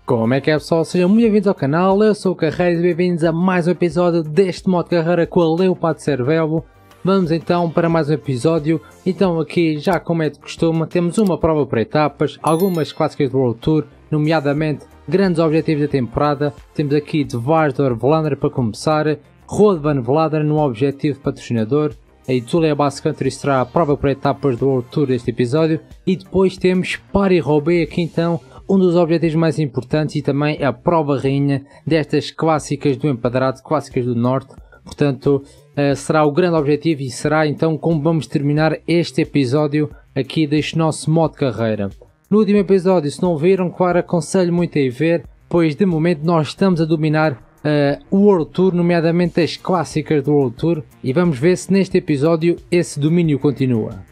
Como é que é, pessoal? Sejam muito bem-vindos ao canal, eu sou o Carreiros e bem-vindos a mais um episódio deste modo de carreira com a Leopardo Cervélo. Vamos então para mais um episódio. Então aqui, já como é de costume, temos uma prova por etapas, algumas clássicas do World Tour, nomeadamente grandes objetivos da temporada. Temos aqui de Dvarsdor Vlaanderen para começar, Road van Vlaanderen no objetivo patrocinador. A Itulia Basque Country será a prova por etapas do World Tour deste episódio. E depois temos Paris-Roubaix aqui então, um dos objetivos mais importantes e também a prova rainha destas clássicas do Empadrado, clássicas do Norte. Portanto, será o grande objetivo e será então como vamos terminar este episódio aqui deste nosso modo de carreira. No último episódio, se não viram, claro, aconselho muito a ir ver, pois de momento nós estamos a dominar o World Tour, nomeadamente as clássicas do World Tour, e vamos ver se neste episódio esse domínio continua.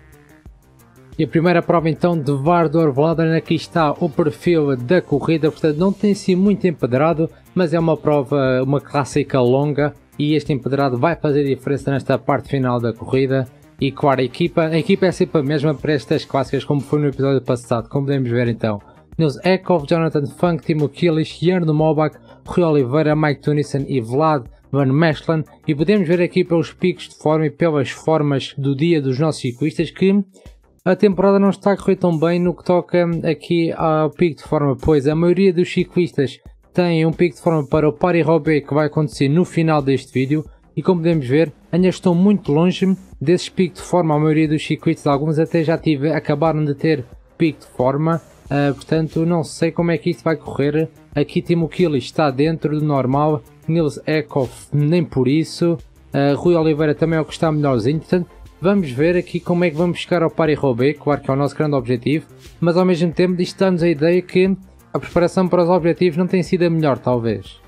E a primeira prova então de Dvarsdor Vlaanderen, aqui está o perfil da corrida, portanto não tem sido muito empedrado, mas é uma prova, uma clássica longa e este empedrado vai fazer diferença nesta parte final da corrida. E claro, a equipa é sempre a mesma para estas clássicas como foi no episódio passado, como podemos ver então. Nils Ekhoff, Jonathan Funk, Timo Killis, Jarno Mobach, Rui Oliveira, Mike Teunissen e Vlad van Mechelen, e podemos ver aqui pelos picos de forma e pelas formas do dia dos nossos ciclistas que a temporada não está a correr tão bem no que toca aqui ao pico de forma, pois a maioria dos ciclistas tem um pico de forma para o Paris-Roubaix que vai acontecer no final deste vídeo, e como podemos ver, ainda estão muito longe desses picos de forma. A maioria dos ciclistas, alguns até já acabaram de ter pico de forma, portanto não sei como é que isto vai correr. Aqui Timo Killis está dentro do normal, Nils Ekhoff nem por isso, Rui Oliveira também é o que está melhorzinho, portanto vamos ver aqui como é que vamos chegar ao Paris-Roubaix, claro que é o nosso grande objetivo, mas ao mesmo tempo isto dá-nos a ideia que a preparação para os objetivos não tem sido a melhor, talvez.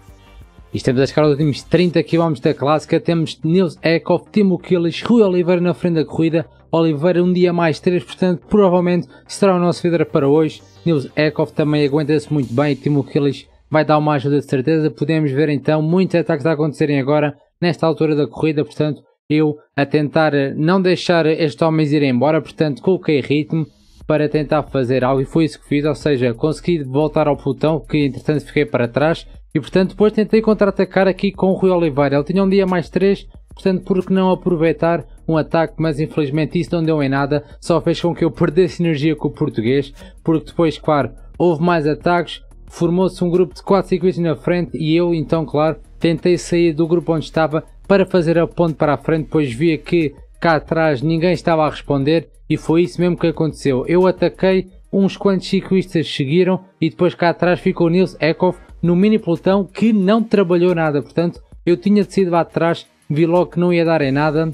E estamos a chegar aos últimos 30 km da clássica, temos Nils Ekhoff, Timo Killis, Rui Oliveira na frente da corrida, Oliveira um dia mais 3, portanto provavelmente será o nosso líder para hoje. Nils Ekhoff também aguenta-se muito bem e Timo Killis vai dar uma ajuda de certeza. Podemos ver então muitos ataques a acontecerem agora nesta altura da corrida, portanto eu a tentar não deixar estes homens irem embora, portanto coloquei ritmo para tentar fazer algo e foi isso que fiz, ou seja, consegui voltar ao pelotão que entretanto fiquei para trás e portanto depois tentei contra-atacar aqui com o Rui Oliveira. Ele tinha um dia mais 3, portanto por que não aproveitar um ataque, mas infelizmente isso não deu em nada, só fez com que eu perdesse energia com o português, porque depois, claro, houve mais ataques, formou-se um grupo de 4 ciclistas na frente e eu então, claro, tentei sair do grupo onde estava para fazer a ponte para a frente, pois via que cá atrás ninguém estava a responder e foi isso mesmo que aconteceu. Eu ataquei, uns quantos ciclistas seguiram e depois cá atrás ficou Nils Ekhoff no mini pelotão que não trabalhou nada, portanto eu tinha decidido lá atrás, vi logo que não ia dar em nada.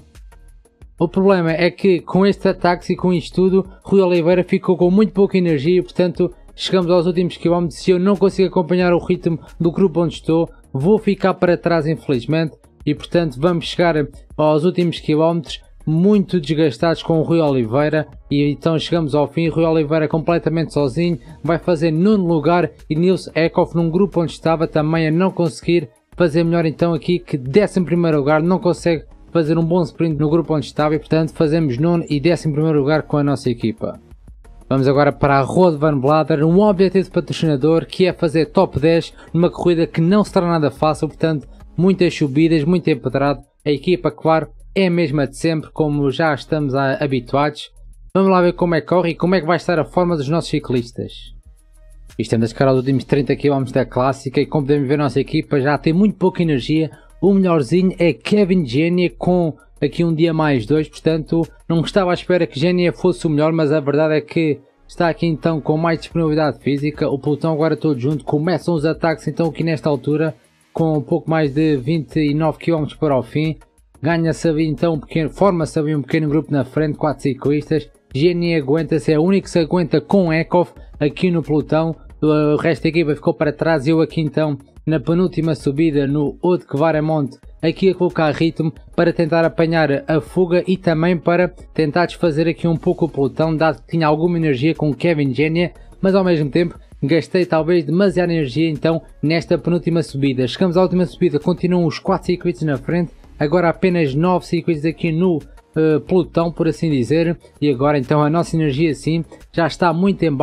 O problema é que com estes ataques e com isto tudo, Rui Oliveira ficou com muito pouca energia e portanto chegamos aos últimos quilómetros. Se eu não consigo acompanhar o ritmo do grupo onde estou, vou ficar para trás infelizmente. E portanto vamos chegar aos últimos quilómetros muito desgastados com o Rui Oliveira e então chegamos ao fim. Rui Oliveira completamente sozinho, vai fazer nono lugar e Nils Ekhoff num grupo onde estava também a não conseguir fazer melhor então aqui, que 11º lugar, não consegue fazer um bom sprint no grupo onde estava e portanto fazemos nono e 11º lugar com a nossa equipa. Vamos agora para a Road van Vlaanderen, um objetivo de patrocinador que é fazer top 10 numa corrida que não será nada fácil, portanto muitas subidas, muito empedrado. A equipa, claro, é a mesma de sempre, como já estamos habituados. Vamos lá ver como é que corre e como é que vai estar a forma dos nossos ciclistas. Estamos a chegar aos últimos 30 km da clássica e como podemos ver a nossa equipa já tem muito pouca energia. O melhorzinho é Kevin Genia com aqui um dia mais 2, portanto não estava à espera que Genia fosse o melhor, mas a verdade é que está aqui então com mais disponibilidade física. O pelotão agora todo junto, começam os ataques então aqui nesta altura, com um pouco mais de 29 km para o fim. Ganha-se então forma-se um pequeno grupo na frente, 4 ciclistas. Genia aguenta-se, é o único que se aguenta com Ekhoff aqui no pelotão. O resto da equipa ficou para trás e eu aqui então na penúltima subida no Haut-Kwaremont, aqui a colocar ritmo para tentar apanhar a fuga e também para tentar desfazer aqui um pouco o pelotão, dado que tinha alguma energia com Kevin Genia, mas ao mesmo tempo gastei talvez demasiada energia então nesta penúltima subida. Chegamos à última subida, continuam os 4 ciclistas na frente, agora apenas 9 ciclistas aqui no pelotão, por assim dizer, e agora então a nossa energia sim já está muito em baixo,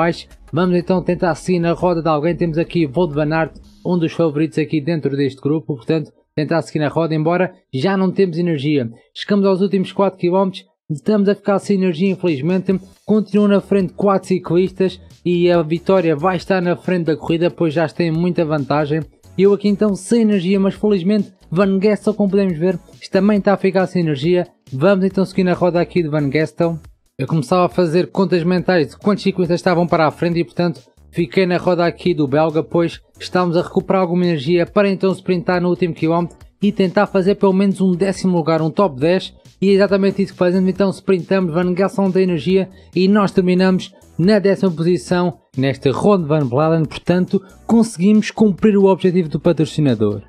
Vamos então tentar seguir na roda de alguém. Temos aqui Wout van Aert, um dos favoritos aqui dentro deste grupo, portanto tentar seguir na roda, embora já não temos energia. Chegamos aos últimos 4 km, estamos a ficar sem energia infelizmente. Continuam na frente 4 ciclistas e a vitória vai estar na frente da corrida, pois já tem muita vantagem. Eu aqui então sem energia, mas felizmente Van Gestel, como podemos ver, também está a ficar sem energia. Vamos então seguir na roda aqui de Van Gestel. Eu começava a fazer contas mentais de quantos ciclistas estavam para a frente e portanto fiquei na roda aqui do belga, pois estávamos a recuperar alguma energia para então sprintar no último quilómetro e tentar fazer pelo menos um 10º lugar, um top 10, e é exatamente isso que fazemos. Então sprintamos, Van Gestel não tem energia e nós terminamos na 10ª posição nesta Ronde van Vlaanderen, portanto conseguimos cumprir o objetivo do patrocinador.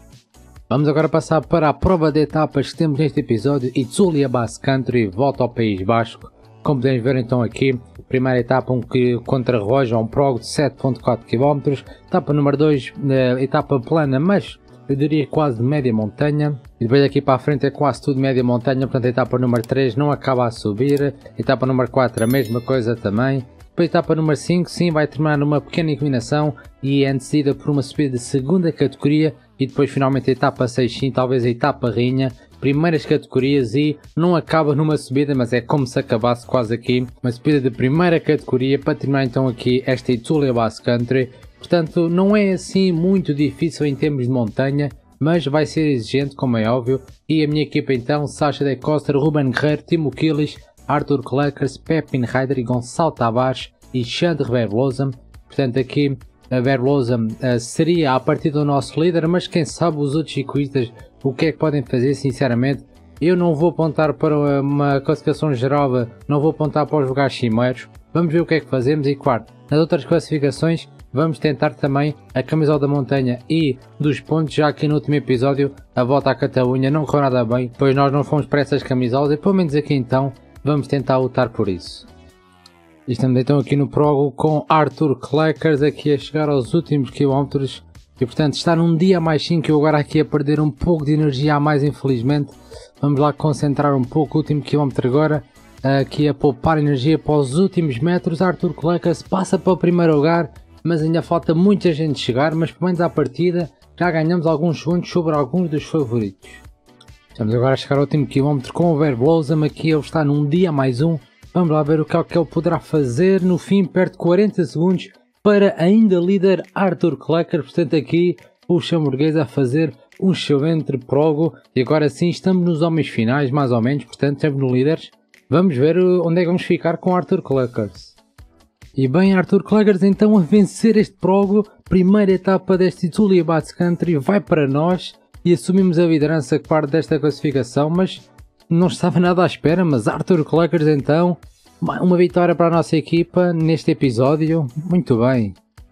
Vamos agora passar para a prova de etapas que temos neste episódio. Itzulia Basque Country, volta ao País Basco. Como podemos ver então aqui, primeira etapa contra Roja, um prog de 7.4 km. Etapa número 2, etapa plana, mas eu diria quase de média montanha. E depois aqui para a frente é quase tudo média montanha, portanto a etapa número 3 não acaba a subir. Etapa número 4 a mesma coisa também. Depois a etapa número 5 sim vai terminar numa pequena inclinação e é antecedida por uma subida de segunda categoria. E depois finalmente a etapa 6 sim, talvez a etapa rainha, primeiras categorias, e não acaba numa subida, mas é como se acabasse quase aqui, uma subida de primeira categoria para terminar então aqui esta Itzulia Basque Country. Portanto não é assim muito difícil em termos de montanha, mas vai ser exigente como é óbvio. E a minha equipa então, Sacha de Coster, Ruben Guerreiro, Timo Killis, Arthur Kleckers, Pepin Heider e Gonçalo Tavares e Xander Verlozen. Portanto aqui a Verlozen seria a partir do nosso líder, mas quem sabe os outros ciclistas o que é que podem fazer. Sinceramente eu não vou apontar para uma classificação geral, não vou apontar para os lugares cimeiros. Vamos ver o que é que fazemos e claro, nas outras classificações vamos tentar também a camisola da montanha e dos pontos, já que no último episódio a volta à Catalunha não correu nada bem, pois nós não fomos para essas camisolas e pelo menos aqui então vamos tentar lutar por isso. Estamos então aqui no prólogo com Arthur Kleckers aqui a chegar aos últimos quilómetros e portanto está num dia mais 5, eu agora aqui a perder um pouco de energia a mais infelizmente. Vamos lá concentrar um pouco o último quilómetro agora, aqui a poupar energia para os últimos metros. Arthur Kleckers passa para o primeiro lugar, mas ainda falta muita gente chegar, mas pelo menos à partida já ganhamos alguns segundos sobre alguns dos favoritos. Estamos agora a chegar ao último quilómetro com o Verlozen, aqui ele está num dia mais 1. Vamos lá ver o que é que ele poderá fazer. No fim perde 40 segundos para ainda líder Arthur Kleckers, portanto aqui o luxemburguês a fazer um excelente prólogo. E agora sim estamos nos homens finais mais ou menos, portanto estamos nos líderes. Vamos ver onde é que vamos ficar com Arthur Kleckers. E bem, Arthur Kleckers então a vencer este prólogo, primeira etapa deste Itzulia Basque Country vai para nós e assumimos a liderança que parte desta classificação, mas não estava nada à espera. Mas Arthur Kleckers então, uma vitória para a nossa equipa neste episódio, muito bem.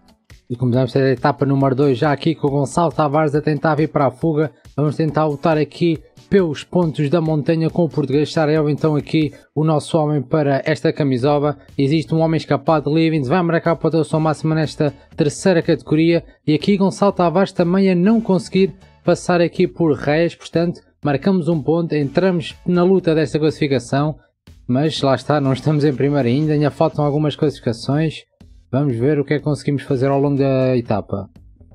E começamos a etapa número 2 já aqui com o Gonçalo Tavares a tentar vir para a fuga. Vamos tentar lutar aqui pelos pontos da montanha com o português Sarel, então aqui o nosso homem para esta camisola. Existe um homem escapado, Livins, vai marcar a pontuação máxima nesta terceira categoria. E aqui Gonçalo Tavares também a não conseguir passar aqui por Reis, portanto marcamos um ponto, entramos na luta desta classificação, mas lá está, não estamos em primeiro ainda faltam algumas classificações. Vamos ver o que é que conseguimos fazer ao longo da etapa.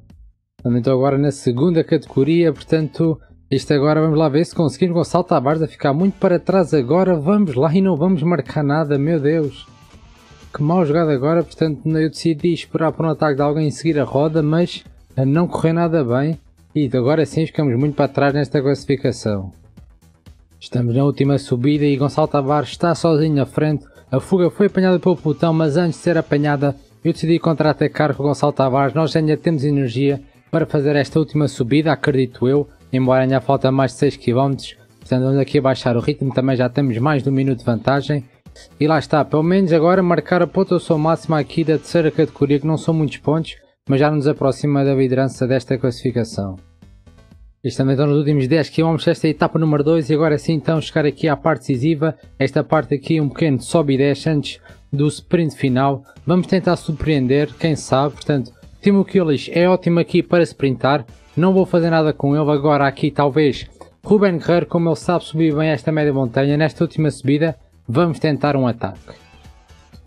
Então agora na segunda categoria, portanto, isto agora vamos lá ver se conseguimos. Gonçalo Tavares a ficar muito para trás agora, vamos lá e não vamos marcar nada, meu Deus. Que mal jogado agora, portanto eu decidi esperar por um ataque de alguém e seguir a roda, mas não correu nada bem. E agora sim ficamos muito para trás nesta classificação. Estamos na última subida e Gonçalo Tavares está sozinho na frente. A fuga foi apanhada pelo pelotão, mas antes de ser apanhada eu decidi contra-atacar com o Gonçalo Tavares. Nós ainda temos energia para fazer esta última subida, acredito eu, embora ainda falta mais de 6 km. Portanto vamos aqui a baixar o ritmo, também já temos mais de 1 minuto de vantagem. E lá está, pelo menos agora marcar a pontuação máxima aqui da terceira categoria, que não são muitos pontos, mas já nos aproxima da liderança desta classificação. Estamos então nos últimos 10 km, esta é a etapa número 2 e agora sim então chegar aqui à parte decisiva. Esta parte aqui um pequeno sobe e desce antes do sprint final. Vamos tentar surpreender, quem sabe. Portanto, Timo Killis é ótimo aqui para sprintar, não vou fazer nada com ele. Agora aqui talvez Ruben Guerreiro, como ele sabe subir bem esta média montanha, nesta última subida vamos tentar um ataque.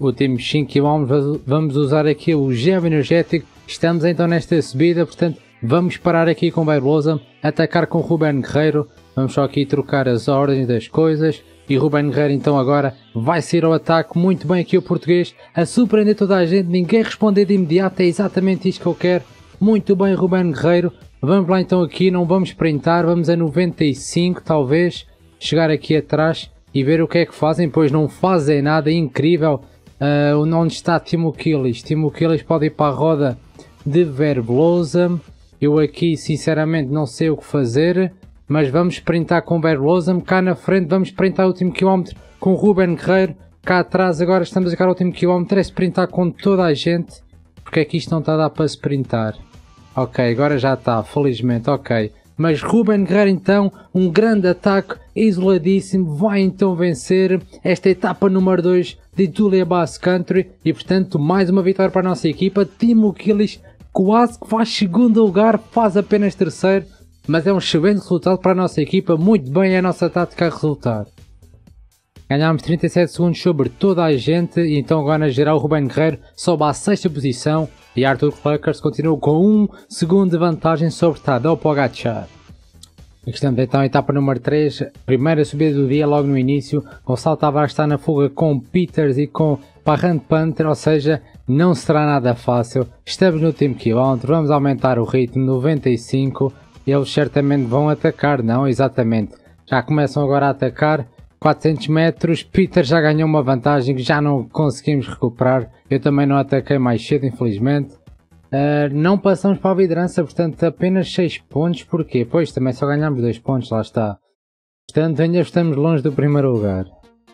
últimos 5 km vamos usar aqui o gel energético. Estamos então nesta subida, portanto vamos parar aqui com Barbosa, atacar com Ruben Guerreiro. Vamos só aqui trocar as ordens das coisas. E Ruben Guerreiro então agora vai sair ao ataque. Muito bem aqui o português a surpreender toda a gente. Ninguém responder de imediato, é exatamente isto que eu quero. Muito bem Ruben Guerreiro. Vamos lá então aqui, não vamos sprintar, vamos a 95 talvez. Chegar aqui atrás e ver o que é que fazem, pois não fazem nada, incrível. Onde está Timo Killis? Timo Killis pode ir para a roda de Verblossom. Eu aqui sinceramente não sei o que fazer, mas vamos sprintar com Verblossom. Cá na frente vamos sprintar o último quilómetro com Ruben Guerreiro. Cá atrás agora estamos a cá o último quilómetro, é sprintar com toda a gente. Porque é que isto não está a dar para sprintar? Ok, agora já está, felizmente, ok. Mas Ruben Guerreiro então, um grande ataque, isoladíssimo, vai então vencer esta etapa número 2 de Thuleia Bass Country. E portanto, mais uma vitória para a nossa equipa. Timo Killis quase que faz segundo lugar, faz apenas terceiro. Mas é um excelente resultado para a nossa equipa, muito bem é a nossa tática a resultar. Ganhámos 37 segundos sobre toda a gente e então agora na geral o Ruben Guerreiro sobe à 6ª posição e Arthur Kleckers continua com 1 segundo de vantagem sobre Tadej Pogačar. Aqui estamos então, etapa número 3, primeira subida do dia logo no início. Gonçalo Tavares está na fuga com Peters e com Parent Panther, ou seja, não será nada fácil. Estamos no último quilómetro, vamos aumentar o ritmo, 95, eles certamente vão atacar, não? Exatamente, já começam agora a atacar. 400 metros, Peter já ganhou uma vantagem que já não conseguimos recuperar. Eu também não ataquei mais cedo, infelizmente. Não passamos para a liderança, portanto apenas 6 pontos. Porquê? Pois também só ganhamos 2 pontos, lá está. Portanto ainda estamos longe do primeiro lugar.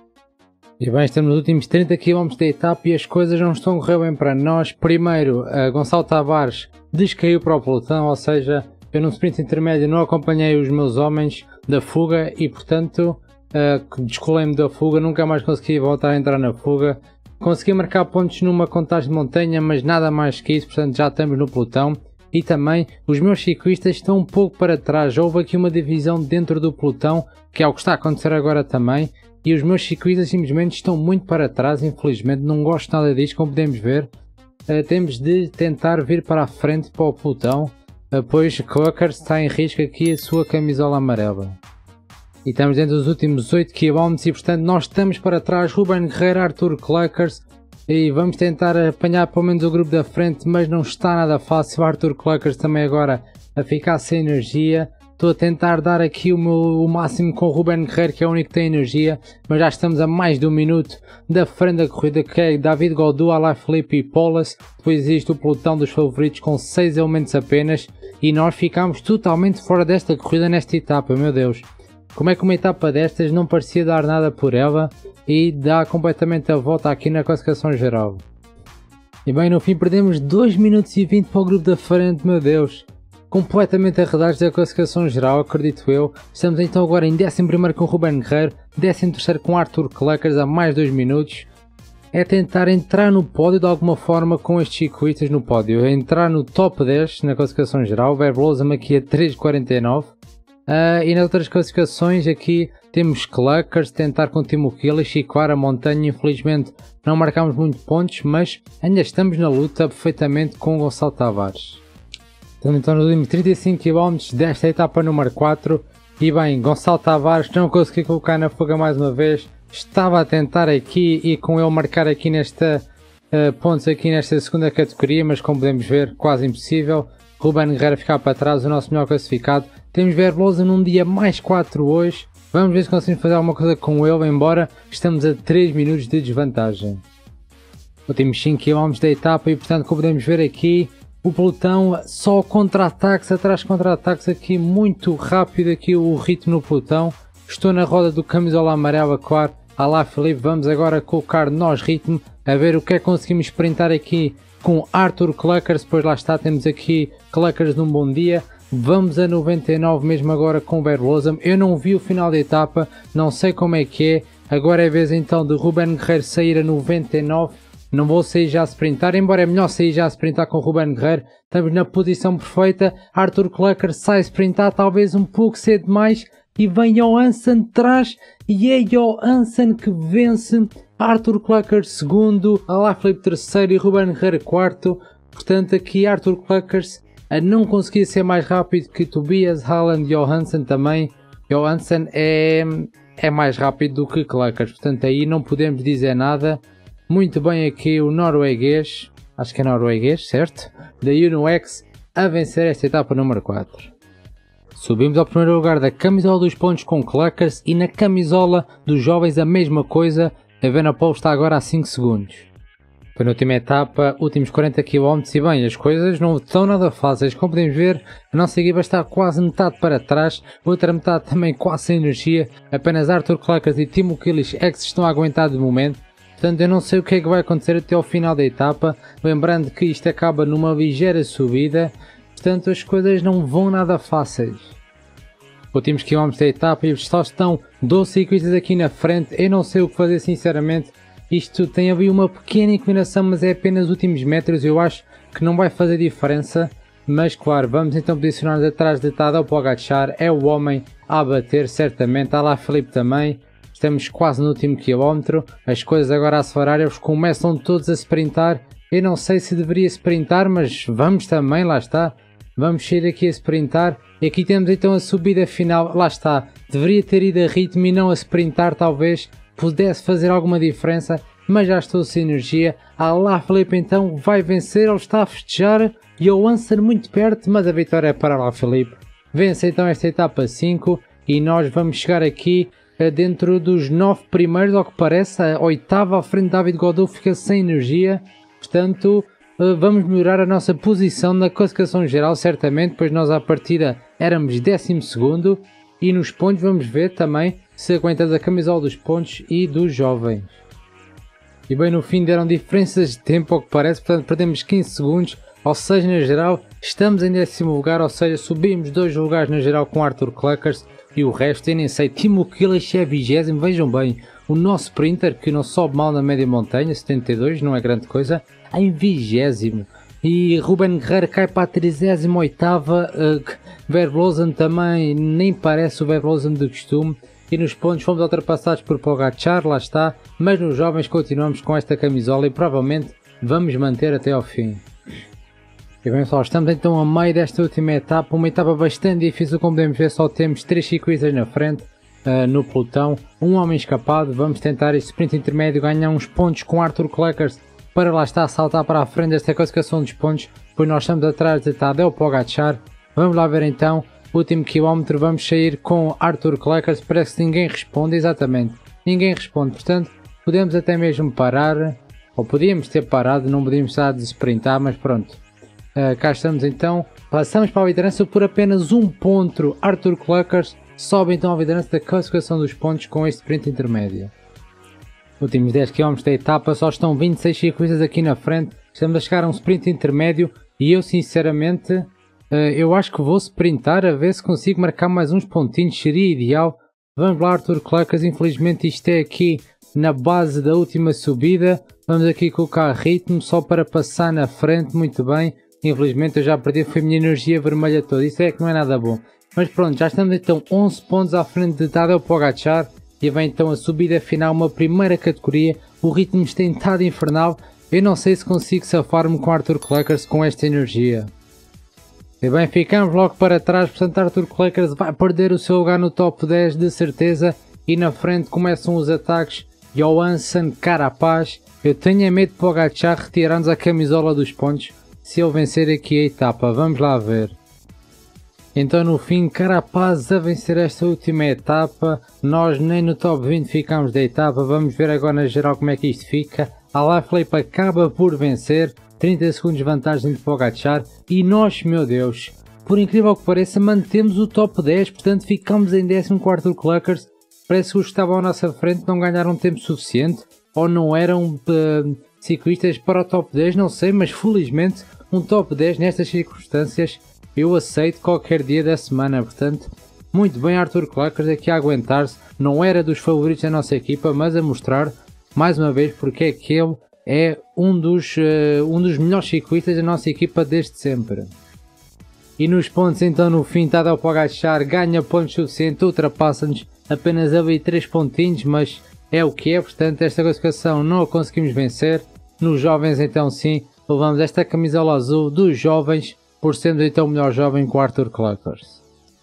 E bem, estamos nos últimos 30 km da etapa e as coisas não estão a correr bem para nós. Primeiro, Gonçalo Tavares descaiu para o pelotão, ou seja, eu num sprint intermédio não acompanhei os meus homens da fuga e portanto... descolei-me da fuga, nunca mais consegui voltar a entrar na fuga. Consegui marcar pontos numa contagem de montanha, mas nada mais que isso, portanto já estamos no pelotão. E também os meus ciclistas estão um pouco para trás, houve aqui uma divisão dentro do pelotão, que é o que está a acontecer agora também. E os meus ciclistas simplesmente estão muito para trás, infelizmente, não gosto nada disto, como podemos ver. Temos de tentar vir para a frente para o pelotão, pois Kleckers está em risco aqui a sua camisola amarela. E estamos dentro dos últimos 8 km e portanto nós estamos para trás, Ruben Guerreiro, Arthur Kleckers, e vamos tentar apanhar pelo menos o grupo da frente, mas não está nada fácil. Arthur Kleckers também agora a ficar sem energia. Estou a tentar dar aqui o máximo com o Ruben Guerreiro, que é o único que tem energia, mas já estamos a mais de 1 minuto da frente da corrida, que é David Gaudu, Alaphilippe e Powless. Depois existe o pelotão dos favoritos com 6 elementos apenas e nós ficamos totalmente fora desta corrida nesta etapa, meu Deus. Como é que uma etapa destas não parecia dar nada por ela e dá completamente a volta aqui na classificação geral. E bem, no fim perdemos 2 minutos e 20 para o grupo da frente, meu Deus. Completamente arredados da classificação geral, acredito eu. Estamos então agora em 11º com o Ruben Guerreiro, 13º com Arthur Kleckers a mais 2 minutos. É tentar entrar no pódio de alguma forma com estes ciclistas no pódio. É entrar no top 10 na classificação geral, Verblossom aqui a 3,49. E nas outras classificações aqui temos Kleckers, tentar com Timo Killis e claro, a montanha, infelizmente não marcamos muitos pontos, mas ainda estamos na luta perfeitamente com o Gonçalo Tavares. Estamos então nos últimos 35 km desta etapa número 4 e bem, Gonçalo Tavares não conseguiu colocar na fuga mais uma vez, estava a tentar aqui e com ele marcar aqui nesta pontos aqui nesta segunda categoria, mas como podemos ver quase impossível. Ruben Guerreiro a ficar para trás, o nosso melhor classificado. Temos Verblossom num dia mais 4 hoje. Vamos ver se conseguimos fazer alguma coisa com ele, embora estamos a 3 minutos de desvantagem. Últimos 5 km da etapa e portanto como podemos ver aqui o pelotão só contra-ataques, atrás contra-ataques aqui muito rápido aqui o ritmo no pelotão. Estou na roda do camisola amarela, claro. Alaphilippe, vamos agora colocar nós ritmo, a ver o que é que conseguimos sprintar aqui com Arthur Kleckers, depois lá está, temos aqui Kleckers num bom dia. Vamos a 99 mesmo agora com Verblossom. Eu não vi o final da etapa, não sei como é que é. Agora é vez então de Ruben Guerreiro sair a 99. Não vou sair já a sprintar, embora é melhor sair já a sprintar com o Ruben Guerreiro. Estamos na posição perfeita. Arthur Kleckers sai a sprintar, talvez um pouco cedo demais. e vem Johansson de trás e é Johansson que vence Arthur Kleckers segundo, Alaphilippe terceiro e Ruben Guerreiro quarto. Portanto aqui Arthur Kleckers a não conseguir ser mais rápido que Tobias, Haaland e Johansson também. Johansson é mais rápido do que Kleckers, portanto aí não podemos dizer nada. Muito bem aqui o norueguês, acho que é norueguês, certo? Da UNOX a vencer esta etapa número 4. Subimos ao primeiro lugar da camisola dos pontos com Kleckers e na camisola dos jovens a mesma coisa. A Evenepoel está agora a 5 segundos. Penúltima etapa, últimos 40 km e bem, as coisas não estão nada fáceis. Como podemos ver, a nossa equipa está quase metade para trás, outra metade também quase sem energia. Apenas Arthur Kleckers e Timo Killis é que se estão a aguentar de momento. Portanto, eu não sei o que é que vai acontecer até ao final da etapa. Lembrando que isto acaba numa ligeira subida. Portanto, as coisas não vão nada fáceis. Últimos quilómetros da etapa e só estão 12 ciclistas aqui na frente. Eu não sei o que fazer sinceramente. Isto tem ali uma pequena inclinação, mas é apenas últimos metros. Eu acho que não vai fazer diferença. Mas claro, vamos então posicionar-nos atrás de Tadej Pogačar. É o homem a bater certamente. Alaphilippe também. Estamos quase no último quilómetro. As coisas agora a acelerar. Eles começam todos a sprintar. Eu não sei se deveria sprintar, mas vamos também, lá está. Vamos sair aqui a sprintar. E aqui temos então a subida final. Lá está. Deveria ter ido a ritmo e não a sprintar, talvez pudesse fazer alguma diferença, mas já estou sem energia. Alaphilippe então vai vencer, ele está a festejar. Johansson muito perto, mas a vitória é para Alaphilippe. Vence então esta etapa 5 e nós vamos chegar aqui dentro dos 9 primeiros, ao que parece. A oitava à frente de David Gaudu fica sem energia, portanto vamos melhorar a nossa posição na classificação geral certamente, pois nós à partida éramos 12º e nos pontos vamos ver também se aguentamos a camisola dos pontos e dos jovens. E bem, no fim deram diferenças de tempo ao que parece, portanto perdemos 15 segundos, ou seja, na geral estamos em 10º lugar, ou seja, subimos 2 lugares na geral com Arthur Kleckers e o resto eu nem sei. Timo Killis é 20º, vejam bem, o nosso sprinter que não sobe mal na média montanha, 72, não é grande coisa, em 20º. E Ruben Guerreiro cai para a 38ª, Vervlosen também nem parece o Vervlosen de costume. E nos pontos fomos ultrapassados por Pogačar, lá está, mas nos jovens continuamos com esta camisola e provavelmente vamos manter até ao fim. E bem pessoal, estamos então a meio desta última etapa, uma etapa bastante difícil, como podemos ver só temos 3 ciclistas na frente no pelotão, um homem escapado. Vamos tentar este sprint intermédio, ganhar uns pontos com Arthur Kleckers para lá estar a saltar para a frente desta classificação dos pontos, pois nós estamos atrás de Tadej Pogačar. Vamos lá ver então. Último quilómetro, vamos sair com Arthur Kleckers, parece que ninguém responde, exatamente, ninguém responde, portanto podemos até mesmo parar, ou podíamos ter parado, não podíamos estar de sprintar, mas pronto, cá estamos então, passamos para a liderança por apenas um ponto. Arthur Kleckers sobe então à liderança da classificação dos pontos com este sprint intermédio. Últimos 10 km da etapa, só estão 26 ciclistas aqui na frente, estamos a chegar a um sprint intermédio e eu sinceramente... eu acho que vou sprintar a ver se consigo marcar mais uns pontinhos, seria ideal. Vamos lá Arthur Kleckers, infelizmente isto é aqui na base da última subida. Vamos aqui colocar ritmo só para passar na frente, muito bem. Infelizmente eu já perdi, foi a minha energia vermelha toda, isso é que não é nada bom. Mas pronto, já estamos então 11 pontos à frente de Tadej Pogačar. E vem então a subida final, uma primeira categoria. O ritmo está estado infernal, eu não sei se consigo safar-me com Arthur Kleckers com esta energia. E bem, ficamos logo para trás, portanto Arthur Kleckers vai perder o seu lugar no top 10 de certeza. E na frente começam os ataques, Johansson, Carapaz. Eu tenho medo de Pogačar retirar-nos a camisola dos pontos se ele vencer aqui a etapa, vamos lá ver. Então no fim, Carapaz a vencer esta última etapa, nós nem no top 20 ficamos da etapa, vamos ver agora na geral como é que isto fica. Alaphilippe acaba por vencer, 30 segundos de vantagem de Pogačar e nós, meu Deus, por incrível que pareça, mantemos o top 10, portanto ficamos em 14º Kleckers. Parece que os que estavam à nossa frente não ganharam tempo suficiente ou não eram ciclistas para o top 10, não sei, mas felizmente um top 10 nestas circunstâncias eu aceito qualquer dia da semana, portanto muito bem Arthur Kleckers aqui a aguentar-se, não era dos favoritos da nossa equipa, mas a mostrar mais uma vez porque é que ele é um dos melhores ciclistas da nossa equipa desde sempre. E nos pontos então no fim está a dar para agachar, ganha pontos suficientes, ultrapassa-nos apenas ali 3 pontinhos, mas é o que é, portanto esta classificação não a conseguimos vencer. Nos jovens então sim, levamos esta camisola azul dos jovens, por sermos então o melhor jovem com o Arthur Cluckers.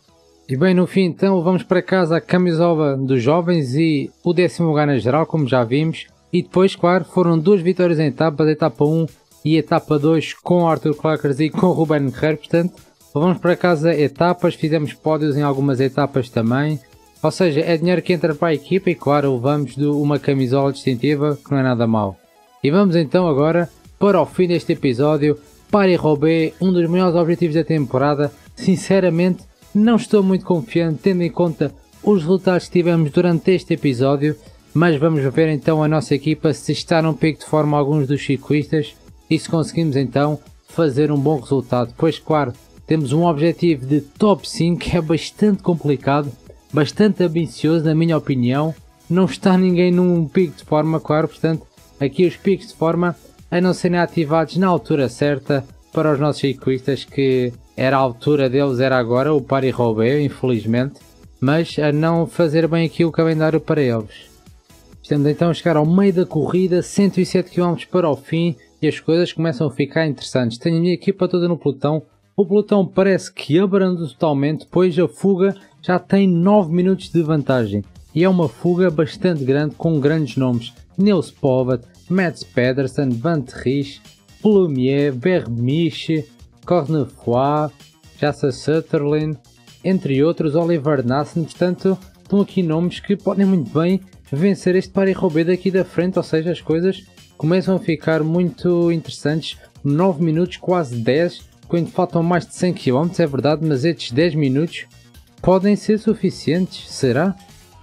E bem, no fim então vamos para casa a camisola dos jovens e o 10º lugar na geral, como já vimos. E depois, claro, foram 2 vitórias em etapas, etapa 1 e etapa 2 com o Arthur Cluckers e com o Ruben Guerreiro, portanto vamos para casa etapas, fizemos pódios em algumas etapas também. Ou seja, é dinheiro que entra para a equipa e claro, levamos de uma camisola distintiva que não é nada mau. E vamos então agora para o fim deste episódio, Paris-Roubaix, um dos maiores objetivos da temporada. Sinceramente não estou muito confiante tendo em conta os resultados que tivemos durante este episódio, mas vamos ver então a nossa equipa se está num pico de forma alguns dos ciclistas e se conseguimos então fazer um bom resultado, pois claro, temos um objetivo de top 5 que é bastante complicado, bastante ambicioso na minha opinião, não está ninguém num pico de forma, claro, portanto aqui os picos de forma a não serem ativados na altura certa para os nossos ciclistas, que era a altura deles, era agora o Paris-Roubaix, infelizmente, mas a não fazer bem aqui o calendário para eles. Estamos então a chegar ao meio da corrida, 107 km para o fim e as coisas começam a ficar interessantes. Tenho a minha equipa toda no pelotão, o pelotão parece que abrandou totalmente, pois a fuga já tem 9 minutos de vantagem e é uma fuga bastante grande com grandes nomes: Nils Povert, Mads Pedersen, Van Riech, Plumier, Vermeersch, Cornefoy, Jassa Sutherland, entre outros, Oliver Nassen. Portanto, estão aqui nomes que podem muito bem vencer este Paris-Roubaix daqui da frente, ou seja, as coisas começam a ficar muito interessantes. 9 minutos, quase 10, quando faltam mais de 100 km, é verdade, mas estes 10 minutos podem ser suficientes, será?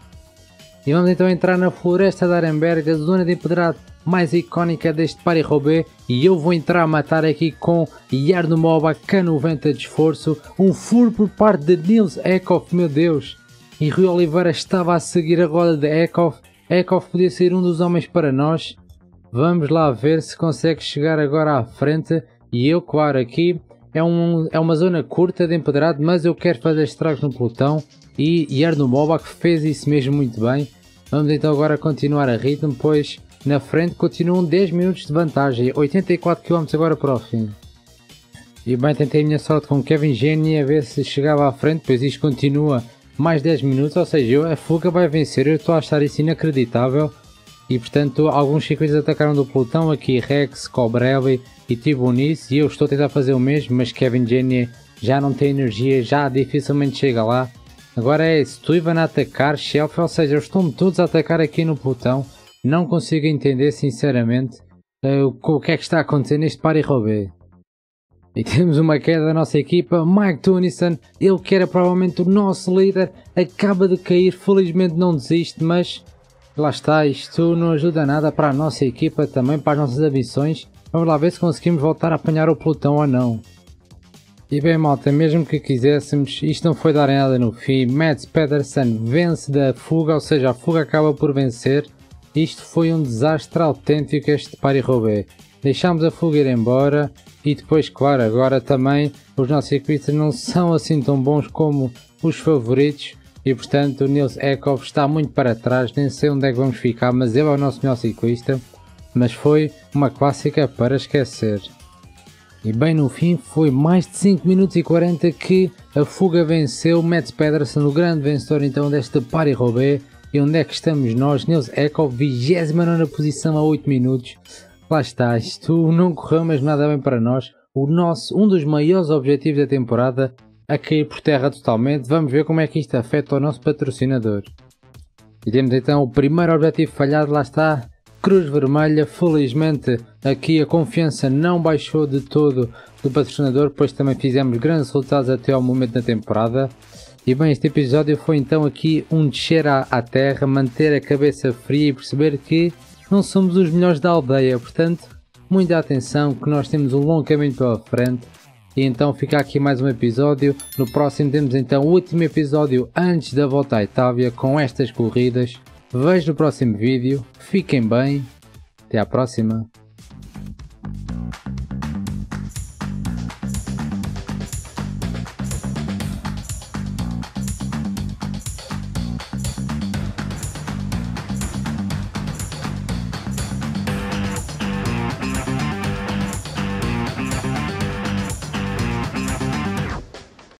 E vamos então entrar na Floresta de Arenberg, a zona de empedrado mais icónica deste Paris-Roubaix, e eu vou entrar a matar aqui com Jarno Moba, K90 de esforço, um furo por parte de Nils Eckhoff, meu Deus! E Rui Oliveira estava a seguir a roda de Eckhoff. Eckhoff podia ser um dos homens para nós. Vamos lá ver se consegue chegar agora à frente. E eu, claro, aqui é uma zona curta de empedrado, mas eu quero fazer estragos no pelotão. E Jarno Moba que fez isso mesmo muito bem. Vamos então agora continuar a ritmo, pois na frente continuam 10 minutos de vantagem. 84 km agora para o fim. E bem, tentei a minha sorte com Kevin Genie a ver se chegava à frente, pois isto continua mais 10 minutos, ou seja, a fuga vai vencer. Eu estou a achar isso inacreditável. E portanto alguns ciclistas atacaram do pelotão, aqui Rex, Colbrelli e Tibonis, e eu estou a tentar fazer o mesmo, mas Kevin Genie já não tem energia, já dificilmente chega lá. Agora é Stuyven a atacar, Shelf, ou seja, estão todos a atacar aqui no pelotão. Não consigo entender sinceramente o que é que está a acontecer neste Paris-Roubaix. E temos uma queda da nossa equipa, Mike Tunison, ele que era provavelmente o nosso líder, acaba de cair, felizmente não desiste, mas lá está, isto não ajuda nada para a nossa equipa, também para as nossas ambições. Vamos lá ver se conseguimos voltar a apanhar o pelotão ou não. E bem malta, mesmo que quiséssemos, isto não foi dar em nada no fim. Mads Pedersen vence da fuga, ou seja, a fuga acaba por vencer. Isto foi um desastre autêntico este Paris-Roubaix. Deixámos a fuga ir embora e depois, claro, agora também os nossos ciclistas não são assim tão bons como os favoritos e portanto o Nils Eckhoff está muito para trás, nem sei onde é que vamos ficar, mas ele é o nosso melhor ciclista. Mas foi uma clássica para esquecer. E bem no fim foi mais de 5 minutos e 40 que a fuga venceu. Mads Pedersen, o grande vencedor então deste Paris-Roubaix. E onde é que estamos nós? Nils Eckhoff, 29ª posição a 8 minutos. Lá está, isto não correu mesmo nada bem para nós. Um dos maiores objetivos da temporada a cair por terra totalmente. Vamos ver como é que isto afeta o nosso patrocinador. E temos então o primeiro objetivo falhado, lá está, Cruz Vermelha. Felizmente aqui a confiança não baixou de todo do patrocinador, pois também fizemos grandes resultados até ao momento da temporada. E bem, este episódio foi então aqui um descer à terra, manter a cabeça fria e perceber que não somos os melhores da aldeia, portanto, muita atenção que nós temos um longo caminho pela frente. E então fica aqui mais um episódio. No próximo temos então o último episódio antes da volta à Itália com estas corridas. Vejo no próximo vídeo, fiquem bem, até à próxima.